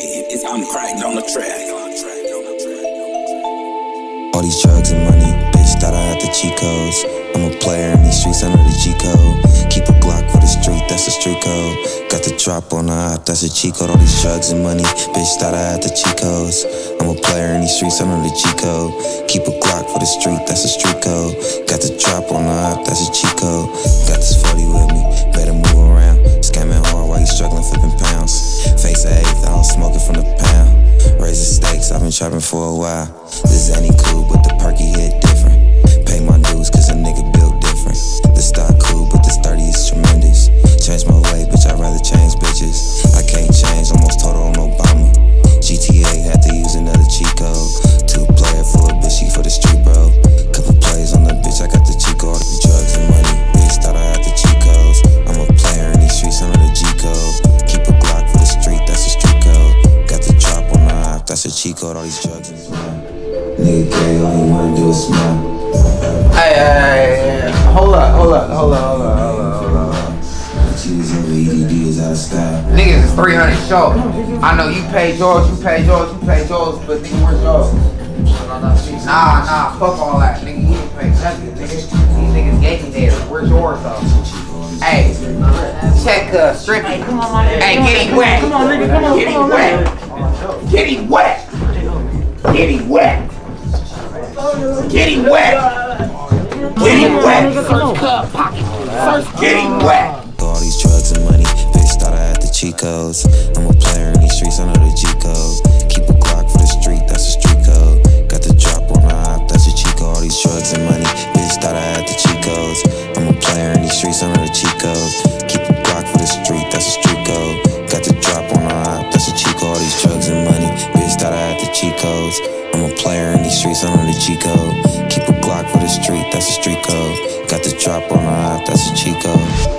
It's I'm cracked on the track. All these drugs and money, bitch, thought I had the cheat codes. I'm a player in these streets, I know the G code. Keep a Glock for the street, that's a street code. Got the drop on the op, that's a cheat code. All these drugs and money, bitch, thought I had the cheat codes. I'm a player in these streets, I know the G code. Keep a Glock for the street, that's a street code. Got the drop on the op, that's a cheat code. Got this 40 with me, better move around. Scamming hard while you struggling, flipping pounds. Face of eighth, I don't smoke it from the pound. Raise the stakes, I've been trapping for a while. This ain't cool, but the perky hit different. Pay my dues, cause a nigga built different. The stock cool, but this 30 is tremendous. Change my way, bitch, I'd rather change bitches. I can't change, almost total on Obama. GTA had to use another cheat code. 2-player for a bitch, she for the street, bro. Couple plays on the bitch, I got the cheat code. Drugs and money, bitch, thought I had the cheat codes. I'm a player in these streets, I know the G code. Keep a Glock for the street, that's a street code. Got the drop on the op, that's a cheat code. All these drugs and money. Nigga gay, all you wanna do is smile. Hey, hold up. Niggas is 300 short. I know you pay yours, but nigga, where's yours? Nah, fuck all that. Nigga, you didn't pay nothing, nigga. These niggas gave me theirs. Where's yours, though? Hey, check stripping. Hey, get him wet. Come on, nigga, come on. Get him wet. Get him wet. Get him wet. Get him wet. Get him wet. Search cup pocket. Search. Get him wet. All these drugs and money, bitch, thought I had the cheat codes. I'm a player in these streets, I know the G code. Keep a Glock for the street, that's a street code. Got the drop on the op, that's a cheat code. All these drugs and money, bitch, thought I had the cheat codes. I'm a player in these streets, I know the cheat code. Keep a Glock for the street, that's a street code. Got the drop on the op, that's a cheat code. All these drugs and money, bitch, thought I had the cheat codes. I'm a player in these streets, I know the G code. Keep a Glock for the street, that's a street code. Got the drop on the op, that's a cheat code.